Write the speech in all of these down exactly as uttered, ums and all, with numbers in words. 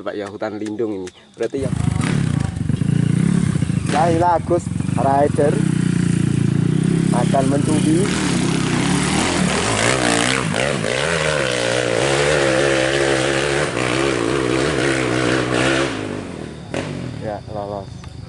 Pak ya, hutan lindung ini. Berarti ya. Nah, inilah Agus Rider akan mencubi. Ya, lolos.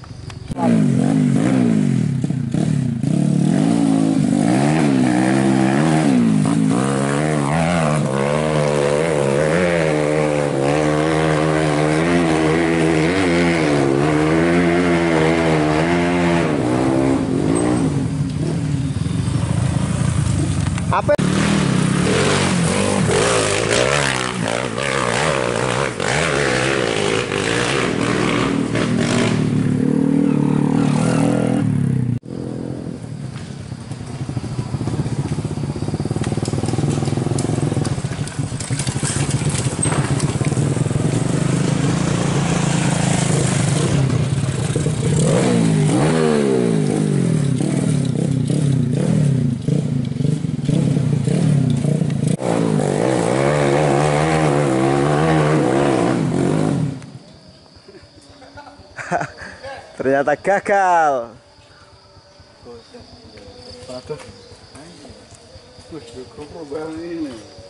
Apa? Ternyata gagal. Aduh. Wih, ini.